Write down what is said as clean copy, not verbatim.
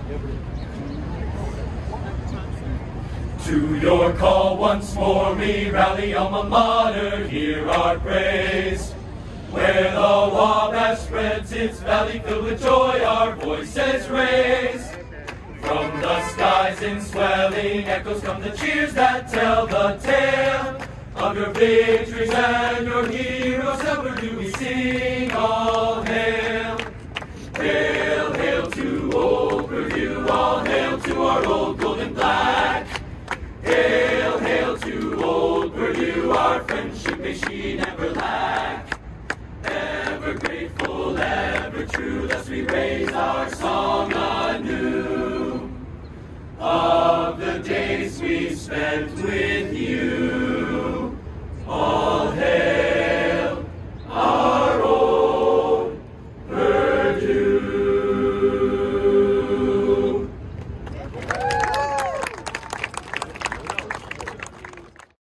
To your call once more we rally, alma mater, hear our praise. Where the Wabash spreads its valley filled with joy, our voices raise. From the skies in swelling echoes come the cheers that tell the tale of your victories and your heroes. Ever do we sing all hail. Hail, hail to old Purdue, all hail to our old gold and black. Hail, hail to old Purdue, our friendship may she never lack. Ever grateful, ever true, thus we raise our song.